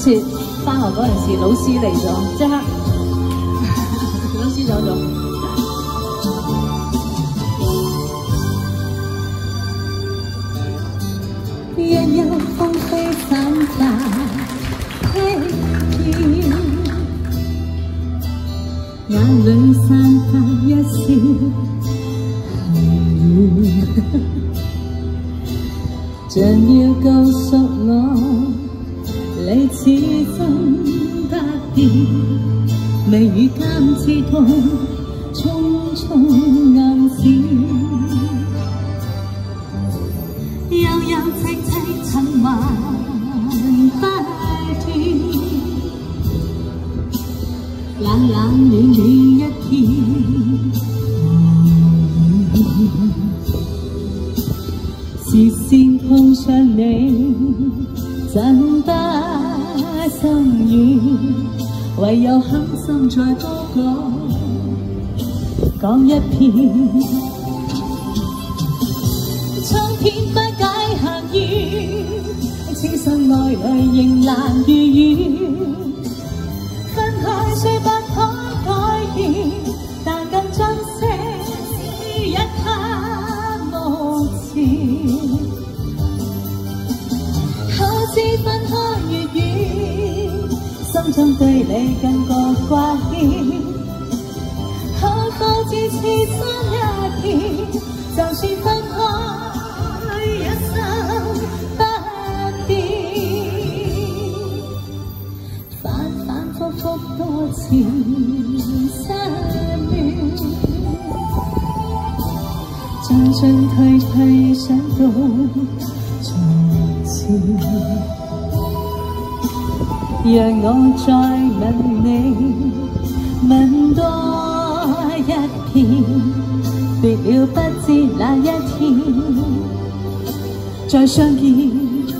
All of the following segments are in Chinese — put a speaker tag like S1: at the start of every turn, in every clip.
S1: 切翻學嗰陣時，老師嚟咗，即刻老師走咗。日日風飛散發欺騙，眼裏散發一絲恨，像要告訴我，你始終不變，眉宇間刺痛，匆匆暗閃。悠悠戚戚循環不斷，冷冷暖暖一片，視線碰上你，怎不心軟？唯有狠心再多講一遍。蒼天不解閒語，痴心愛侶仍難如願。分開雖不可改變，但更珍惜一刻目前。可知分開越遠，心中對你更覺掛牽。可否知痴心一片，就算分開。一生不變，反反复复多次失戀，進進退退想到從前，讓我再問你，問多一遍，別了不知哪一天再相見。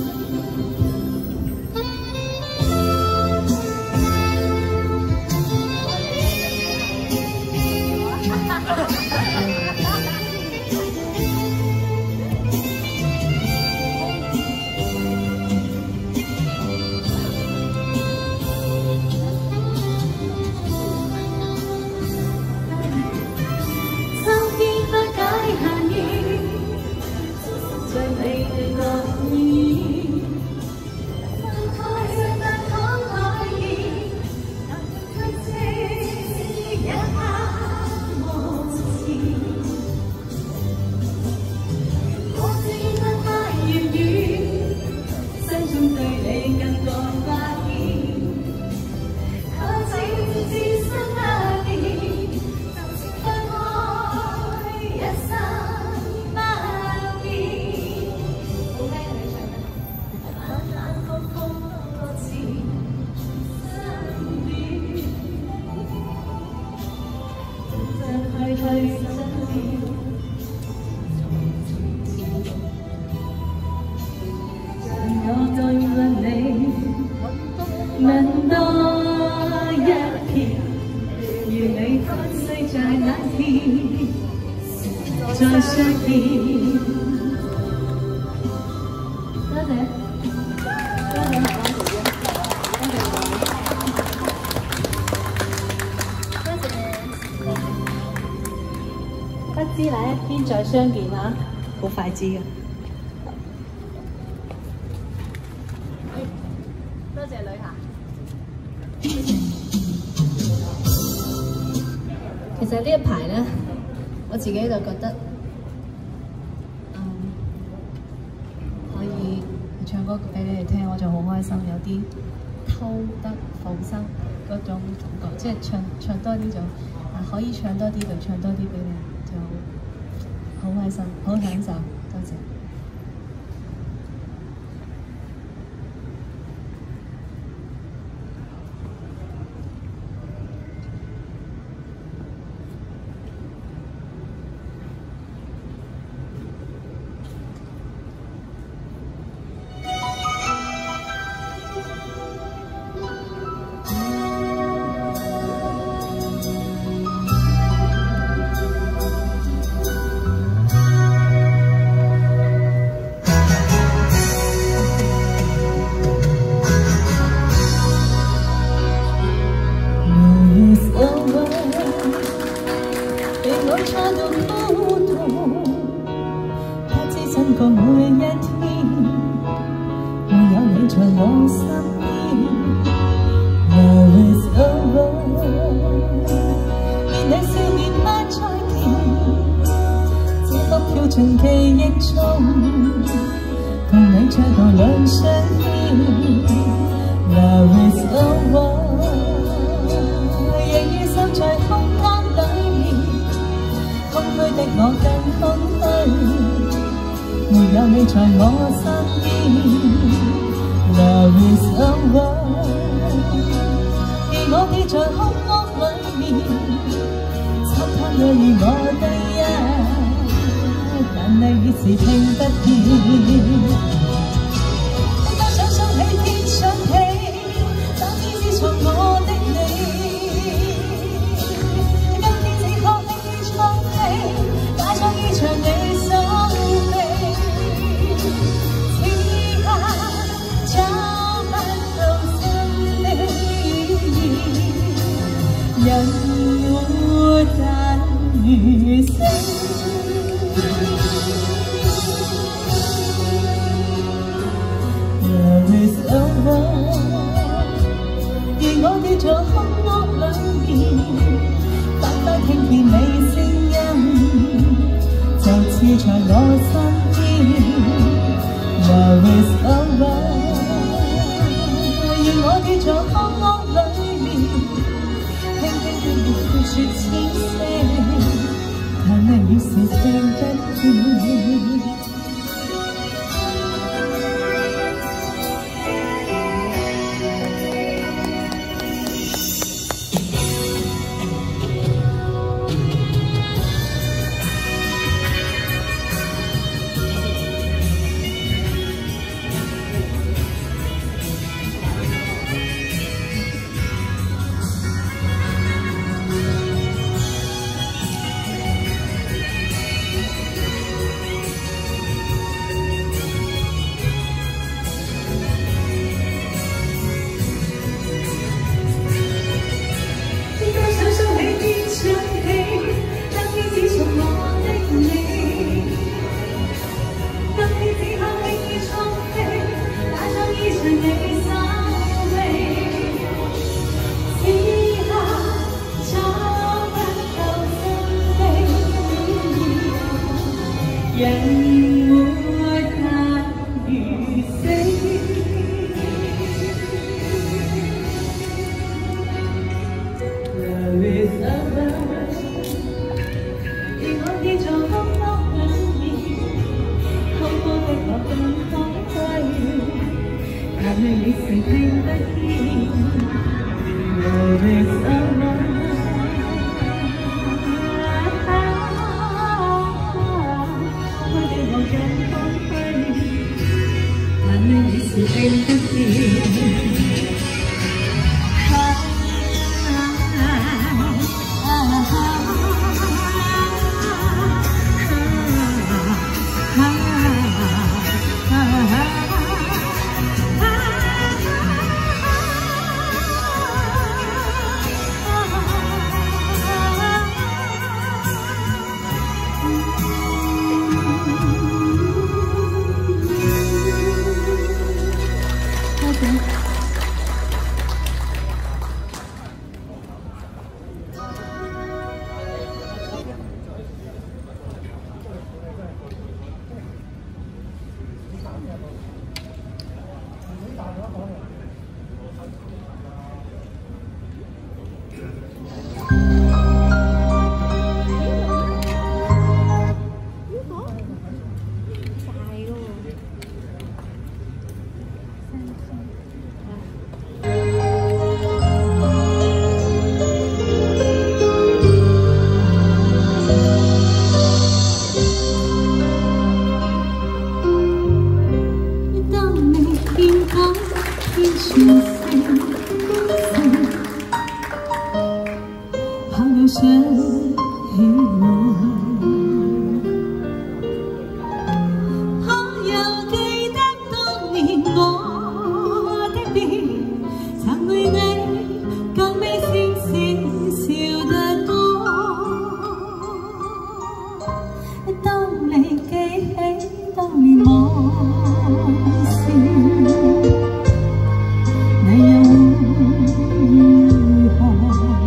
S1: 問多一遍，願你不需在那天再相見。多謝，多謝何安姐姐，多謝，不知哪一天再相見啊！好快知嘅。多謝旅行。其實呢一排咧，我自己就覺得，可以唱歌俾你哋聽，我就好開心，有啲偷得放生嗰種感覺，即係唱多啲就可以唱多啲就唱多啲俾你，就好開心，好享受，多謝。 差到糊塗，不知怎過每一天，沒有你在我身邊。Love is over， 連你笑面不再甜，這刻飄進記憶中，共你再度兩相牽。Love is over， 仍然守在空間裏面，空虛的我更空虛，沒有你在我身邊。Love is over， 而我記在空屋裏面，漆黑裏我第一，但你已是聽不見。人活但如星 Love is over， 而我跌在空屋裏面，反反聽見你聲音，就似在我身邊。Love is over， 而我跌在空屋裏面。說千聲，但你已是聽不見。人活但如星 Love is over， 而我跌在空屋裏面，空空的我更空虛，但你已是聽不見。Love is over，你是聽不見。 你梦醒，你又會如何？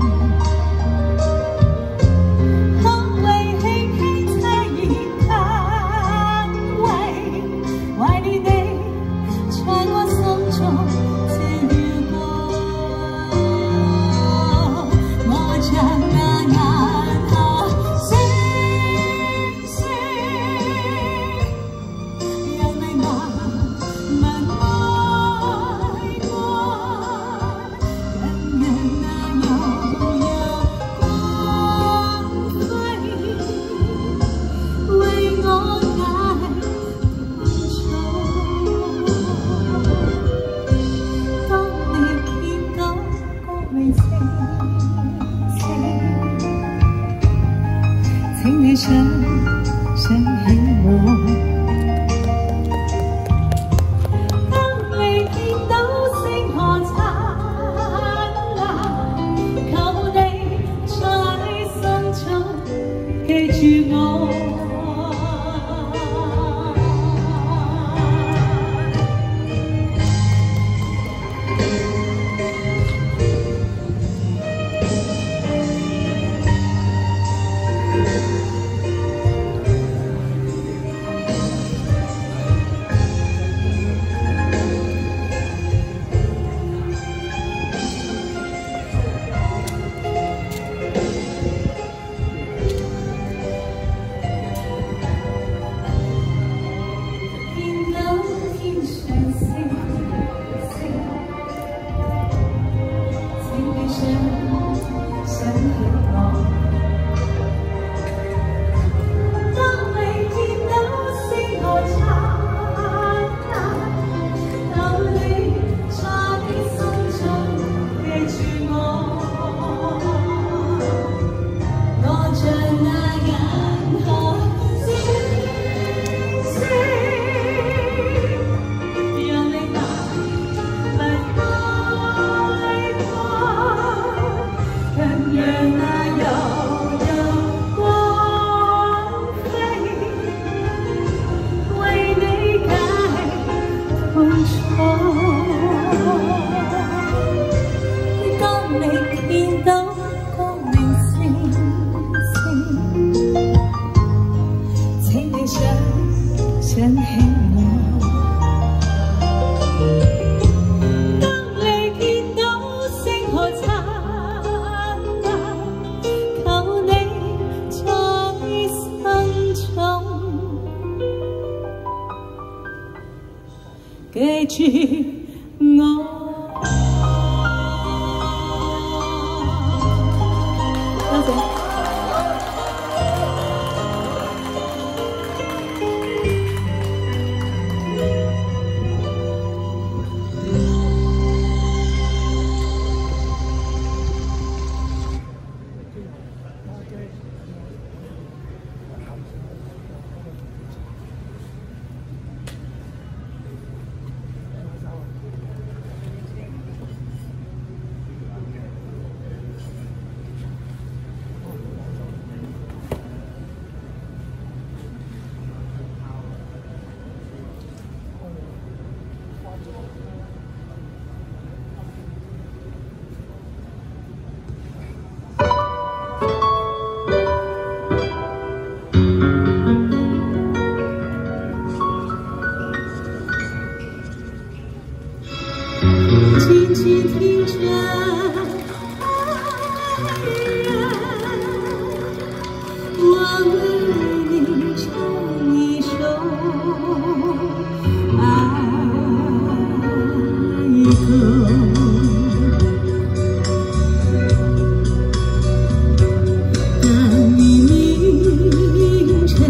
S1: 可為輕輕悵然間懷念你，在我心中這耀光。我像那銀河星星，讓你慢慢愛過，更讓那悠悠光輝為我解困楚。當你見到光明星星，請你想起我。當你見到星河燦爛，求你在心中記住我。當你見到光明星星，請你想起我。當你見到星河燦爛，求你在心中記住我。多謝。轻轻听着我为你唱一首爱歌。当你明晨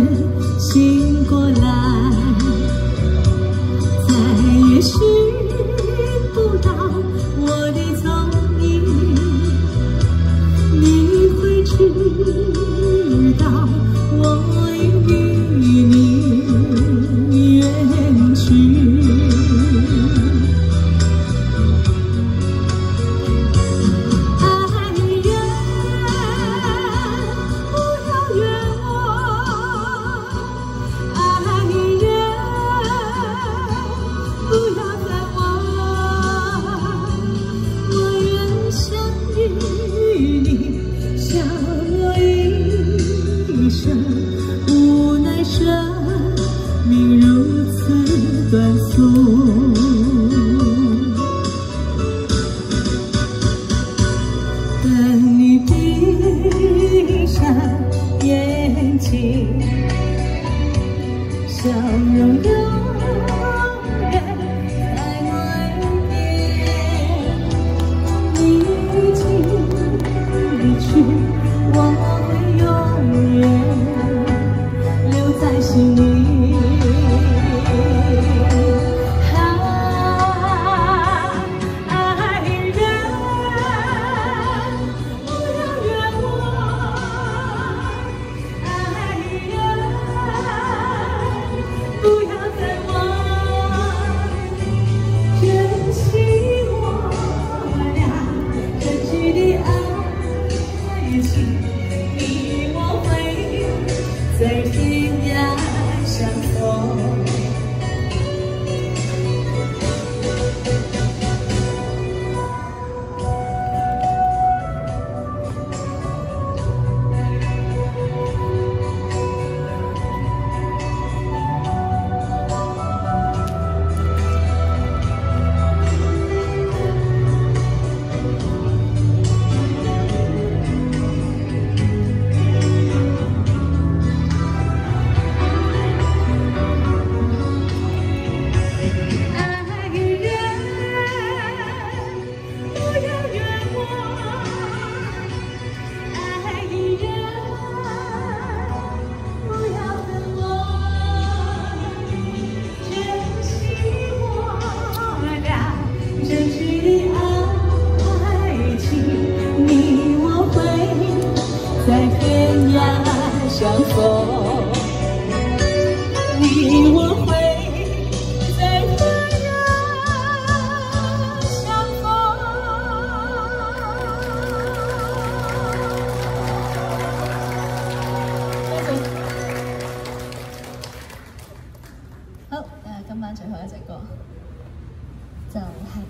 S1: 笑容永远在我耳边。你已经离去，我会永远留在心里。 在天涯相逢。在天涯相逢，你我会在天涯相逢。好，今晚最後一隻歌就係。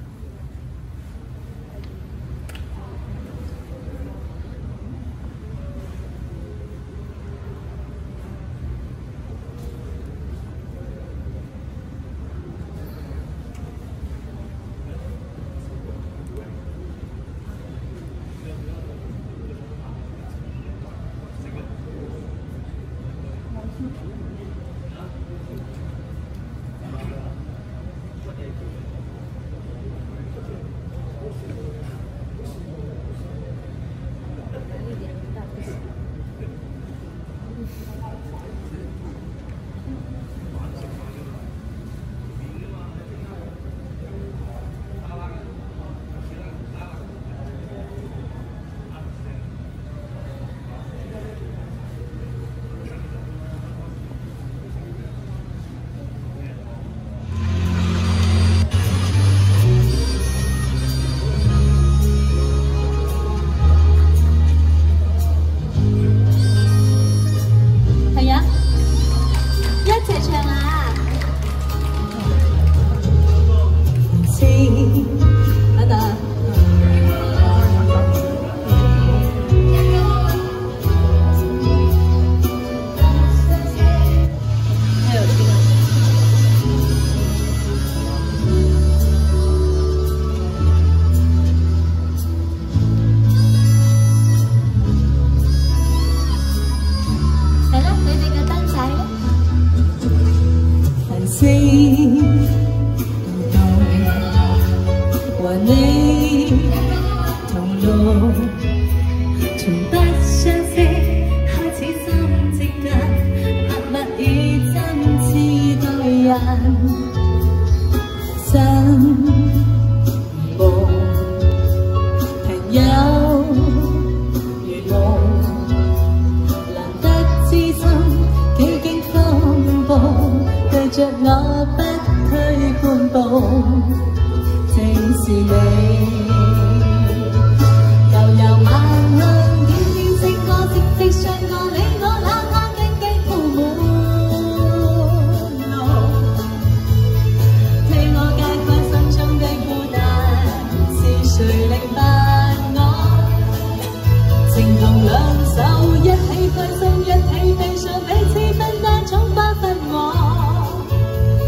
S1: 和你同路，從不相識開始心接近，默默以真摯對人，新夢朋友如夢，難得知心幾經風暴，對着我不退半步。 正是你，悠悠晚香，點點星歌，直直上過你我冷冷靜靜鋪滿路，替我解開心中的孤單，是誰令不我？情同兩手一起開心，一起悲傷，彼此分擔，總不分我。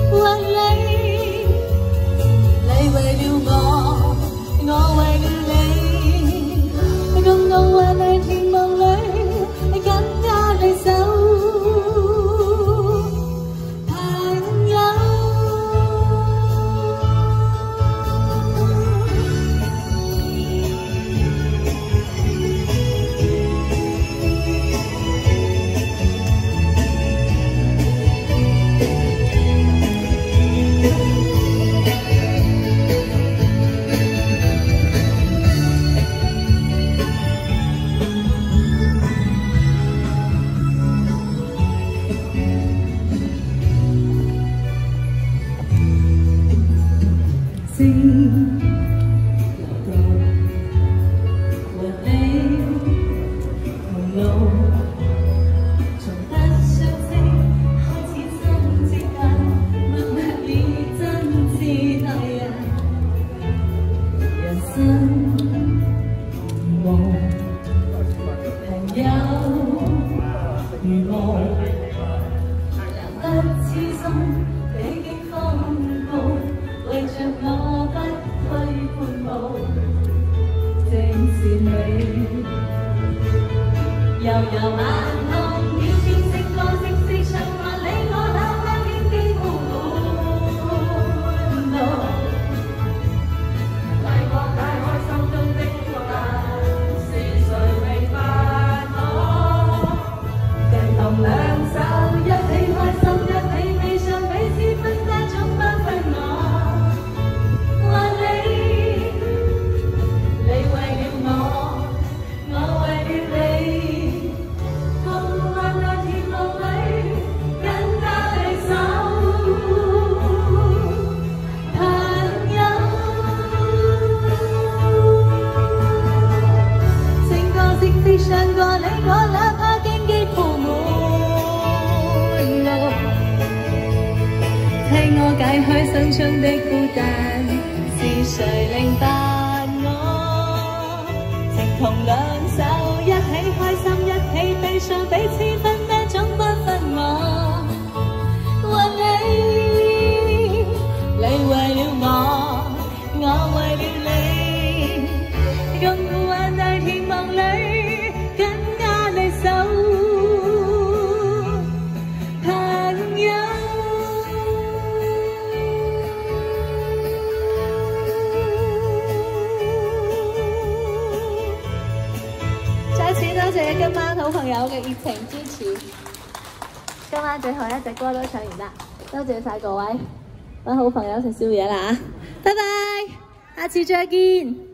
S1: 痴心，歷經風暴，為着我不退半步，正是你。悠悠晚空，渺變星光，息息相關，你我那刻經經滿路。為我解開心中的孤單，是誰明白我？人同兩手一起開心，一起悲傷，彼此分擔總不分我。還你為了我，我為了你，共患難甜夢裏更加離手。朋友，整個息息相過，你我哪怕荊棘鋪滿路，替我解開心中的孤單，是誰令白我？情同兩手，一起開心，一起悲傷，彼此分擔總不分我。還你為了我，我為了你，共患難甜夢裏更加離手。朋友，再次多謝今晚好朋友嘅熱情支持。今晚最後一隻歌都唱完啦，多謝晒各位，揾好朋友食宵夜啦，拜拜，下次再見。